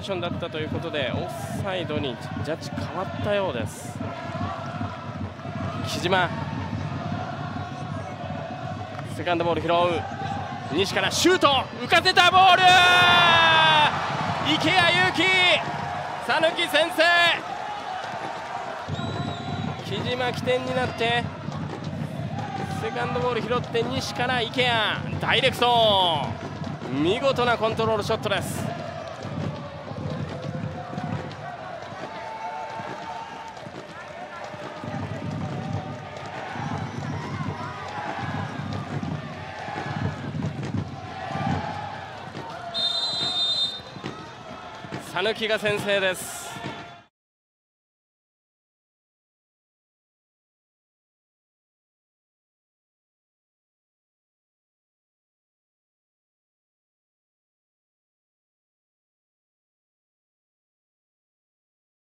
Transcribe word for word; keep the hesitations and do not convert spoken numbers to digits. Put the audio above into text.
ジションだったということでオフサイドにジャッジ変わったようです。木島、セカンドボール拾う。西からシュート、浮かせたボール、池谷勇気、讃岐先制。木島起点になってセカンドボール拾って西から池谷、ダイレクト、見事なコントロールショットです。讃岐が先制です。